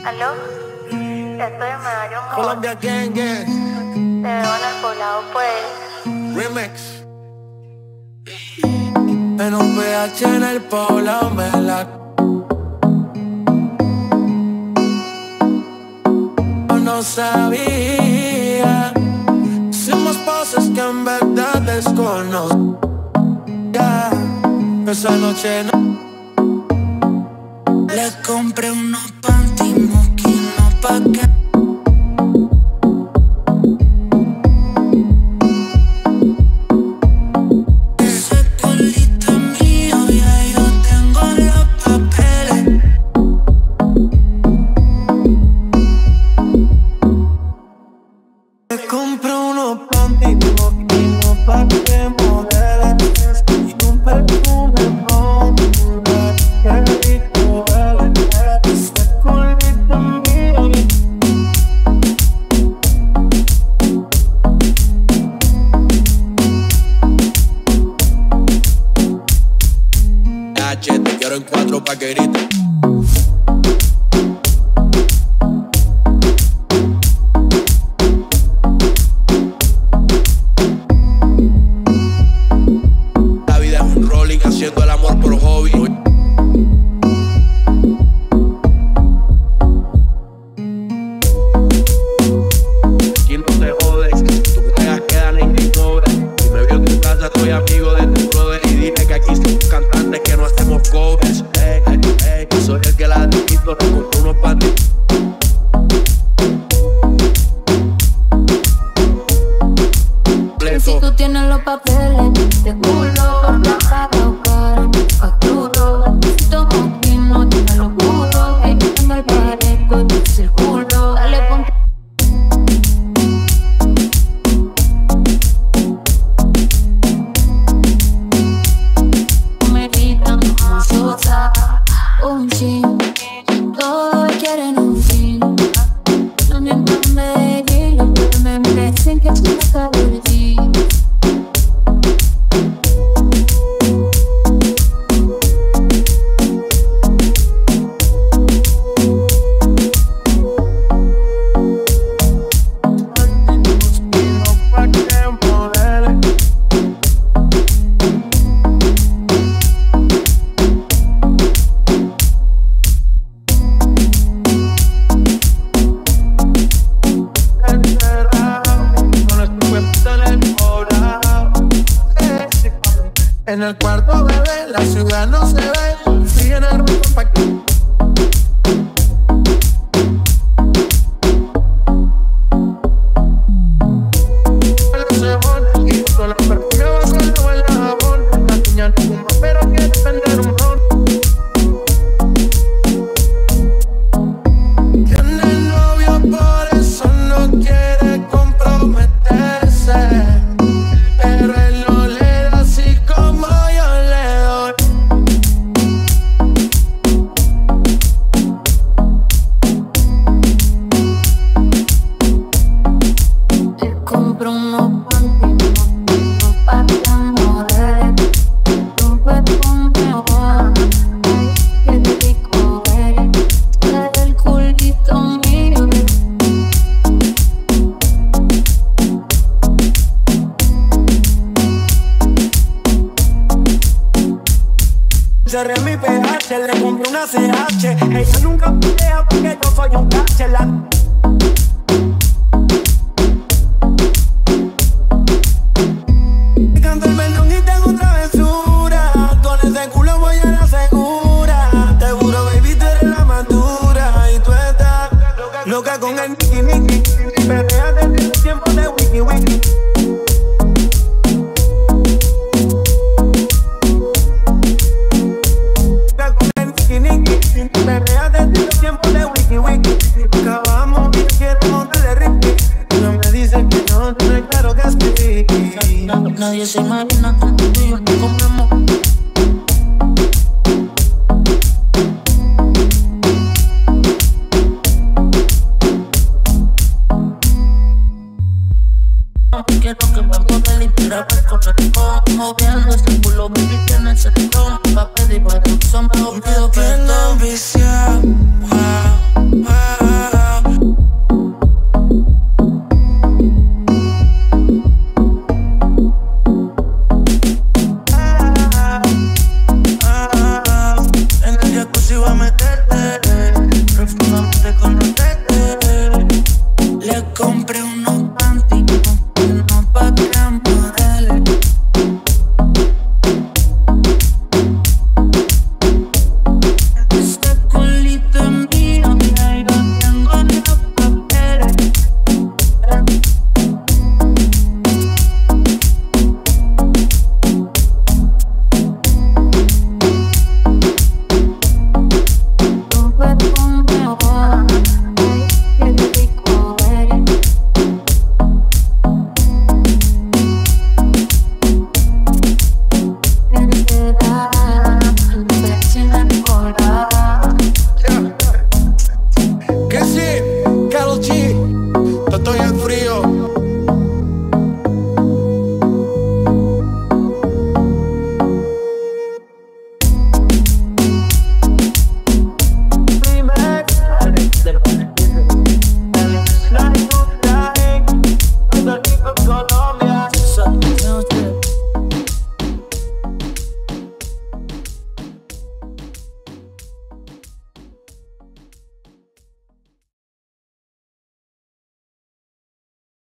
¿Aló? Estoy en Medallo, amor. Colombia Gang Gang Te veo en el poblado, pues. Remix. En un PH en el poblado me la... No sabía. Hicimos cosas que en verdad desconozco. Esa noche no. Le compré unos panty moquinos pa' que ese culito mío, ya yo tengo los papeles. Le compré unos panty moquinos pa' que modeles y un perfume Montblanc. Qué rico huele ese culito mío. H, te quiero en 4 pa' que grites. La vida es un rolling, haciendo el amor por hobby. Aquí no te jodes, tus pegas quedan en game over. Si me vio en tu casa, soy amigo de tu brother. Y dije que aquí somos cantantes, que no hacemos covers. Ey, ey, ey, soy el que la quito, le compré unos panties. Si tú tienes los papeles, te culo, por placa, cara, facturo. Necesito moquino, te me lo juro. Que yo tengo el parejo y tú el culo. Dale, ponte. Me gritan como sosa, un chin. Todos quieren un fin. Son en Medellín, me dicen que tú me acabas de ti. Pa' que modeles. En el cuarto, bebé, la ciudad no se ve. Fui en el ruido pa' que... se pone, y con la perfume bajo el huele a jabón. La niña no fuma, pero quiere vender un ron. Tiene novio, por eso no quiere comprometerse. Pero él no le da así como yo le doy. Le compro unos panty moquinos pa' que modeles. Un perfume Juan, ay, qué rico eres. El culito mío. Cerré mi PH, le compré una CH. Ella nunca pelea porque yo soy un cachelán. Canto el perdón y tengo travesura. Con ese culo voy a la segura. Te juro, baby, tú eres la madura. Y tú estás loca con el Nicky Nicky. Perrea desde el tiempo de Wiki Wiki. Me rea desde los tiempos de Wiki Wiki. Acabamos y quiero montarle Ricky. No me dices que no, tú no, claro que sí. Nadie se imagina como tú y yo nos comemos. Quiero que me ponga literal para correr. Moviendo ese culo, baby, tiene ese flow.